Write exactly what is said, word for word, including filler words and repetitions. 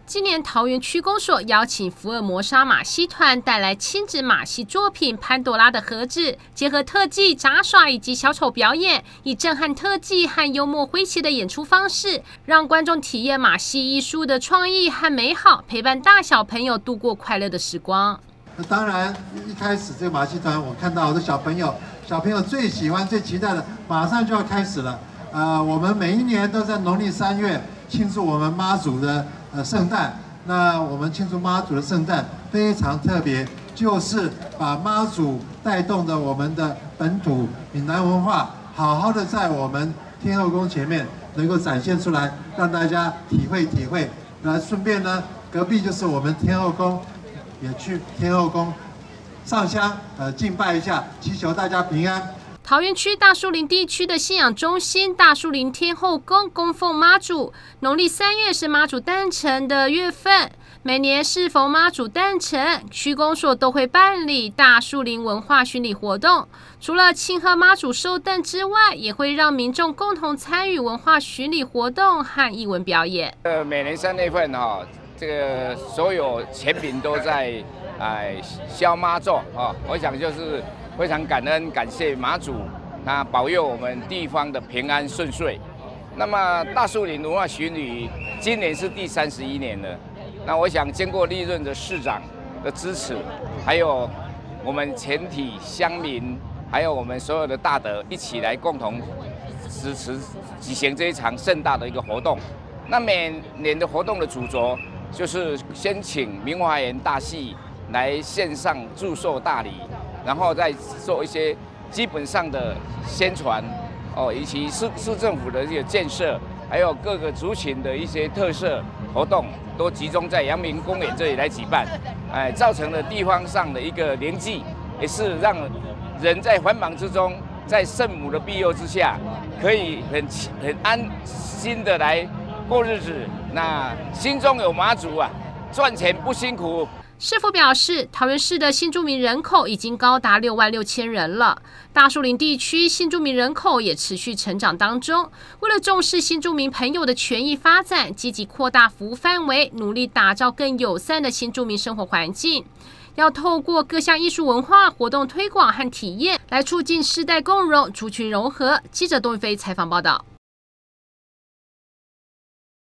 今年桃园区公所邀请福尔摩沙马戏团带来亲子马戏作品《潘多拉的盒子》，结合特技、杂耍以及小丑表演，以震撼特技和幽默诙谐的演出方式，让观众体验马戏艺术的创意和美好，陪伴大小朋友度过快乐的时光。 那当然，一开始这个马戏团，我看到好多小朋友，小朋友最喜欢、最期待的，马上就要开始了。呃，我们每一年都在农历三月庆祝我们妈祖的呃圣诞。那我们庆祝妈祖的圣诞非常特别，就是把妈祖带动的我们的本土闽南文化，好好的在我们天后宫前面能够展现出来，让大家体会体会。那顺便呢，隔壁就是我们天后宫，也去天后宫上香，呃，敬拜一下，祈求大家平安。 桃园区大树林地区的信仰中心大树林天后宫供奉妈祖，农历三月是妈祖诞辰的月份，每年适逢妈祖诞辰，区公所都会办理大树林文化巡礼活动。除了庆贺妈祖寿诞之外，也会让民众共同参与文化巡礼活动和艺文表演。 呃，每年三月份哈、哦，这个所有全民都在哎消妈咒啊，我想就是非常感恩感谢妈祖，那保佑我们地方的平安顺遂。那么大树林文化巡礼今年是第三十一年了，那我想经过历任的市长的支持，还有我们全体乡民，还有我们所有的大德一起来共同支持举行这一场盛大的一个活动。那每年的活动的主轴就是先请明华园大戏来线上祝寿大礼，然后再做一些基本上的宣传哦，以及市市政府的这个建设，还有各个族群的一些特色活动，都集中在阳明公园这里来举办，哎，造成了地方上的一个联系，也是让人在繁忙之中，在圣母的庇佑之下，可以很很安心的来过日子。那心中有妈祖啊，赚钱不辛苦。 市府表示，桃园市的新住民人口已经高达六万六千人了，大树林地区新住民人口也持续成长当中。为了重视新住民朋友的权益发展，积极扩大服务范围，努力打造更友善的新住民生活环境。要透过各项艺术文化活动推广和体验，来促进世代共融、族群融合。记者董宇飞采访报道。